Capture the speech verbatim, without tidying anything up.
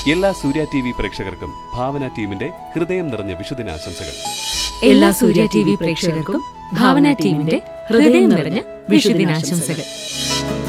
എല്ലാ സൂര്യ T V പ്രേക്ഷകർക്കും ഭാവന ടീമിന്റെ ഹൃദയം നിറഞ്ഞ വിഷുദിനാശംസകൾ. എല്ലാ സൂര്യ ടി വി പ്രേക്ഷകർക്കും ഭാവന ടീമിന്റെ ഹൃദയം നിറഞ്ഞ വിഷുദിനാശംസകൾ.